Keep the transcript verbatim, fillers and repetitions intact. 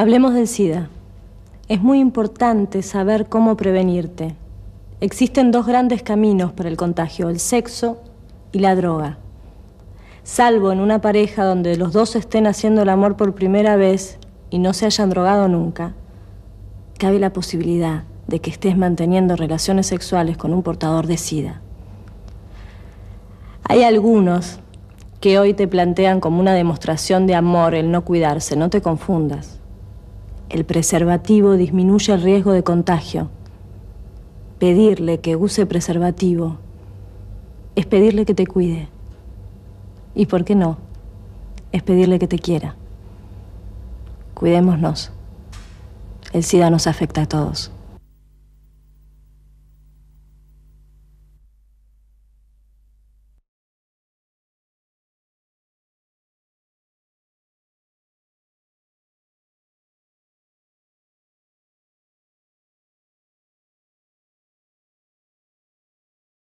Hablemos del SIDA. Es muy importante saber cómo prevenirte. Existen dos grandes caminos para el contagio, el sexo y la droga. Salvo en una pareja donde los dos estén haciendo el amor por primera vez y no se hayan drogado nunca, cabe la posibilidad de que estés manteniendo relaciones sexuales con un portador de SIDA. Hay algunos que hoy te plantean como una demostración de amor el no cuidarse. No te confundas. El preservativo disminuye el riesgo de contagio. Pedirle que use preservativo es pedirle que te cuide. ¿Y por qué no? Es pedirle que te quiera. Cuidémonos. El SIDA nos afecta a todos.